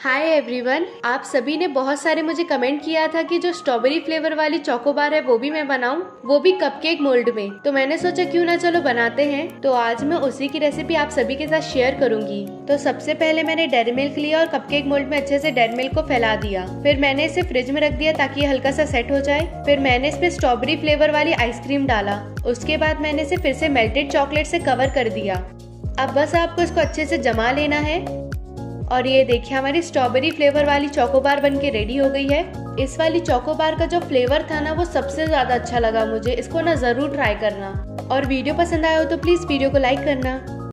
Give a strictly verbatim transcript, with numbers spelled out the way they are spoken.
Hi everyone, आप सभी ने बहुत सारे मुझे कमेंट किया था कि जो स्ट्रॉबेरी फ्लेवर वाली चोकोबार है वो भी मैं बनाऊं, वो भी कपकेक मोल्ड में। तो मैंने सोचा क्यों ना चलो बनाते हैं। तो आज मैं उसी की रेसिपी आप सभी के साथ शेयर करूंगी। तो सबसे पहले मैंने डेयरी मिल्क लिया और कपकेक मोल्ड में अच्छे से डेयरी मिल्क को फैला दिया। फिर मैंने इसे फ्रिज में रख दिया ताकि ये हल्का सा सेट हो जाए। फिर मैंने इसमें स्ट्रॉबेरी फ्लेवर वाली आइसक्रीम डाला। उसके बाद मैंने इसे फिर से मेल्टेड चॉकलेट से कवर कर दिया। अब बस आपको इसको अच्छे से जमा लेना है। और ये देखिए हमारी स्ट्रॉबेरी फ्लेवर वाली चोकोबार बनके रेडी हो गई है। इस वाली चोकोबार का जो फ्लेवर था ना वो सबसे ज्यादा अच्छा लगा मुझे। इसको ना जरूर ट्राई करना। और वीडियो पसंद आया हो तो प्लीज वीडियो को लाइक करना।